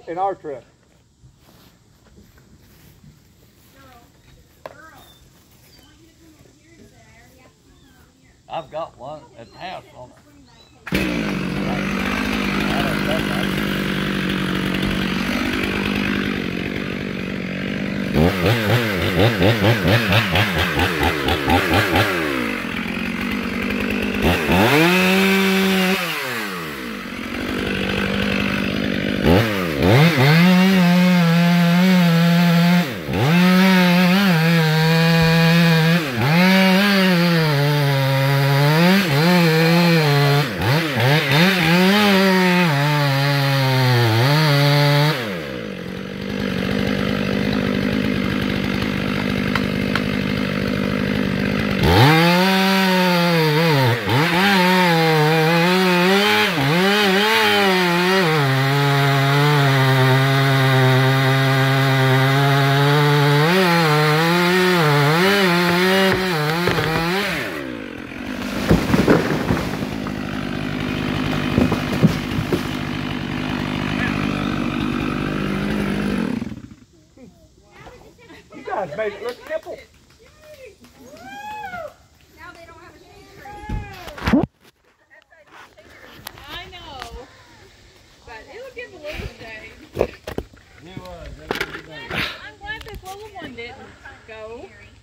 in our truck. I've got one at the house on it. Made it look simple. Now they don't have a shade tree. I know, but it'll give a little shade. I'm glad this little one didn't go.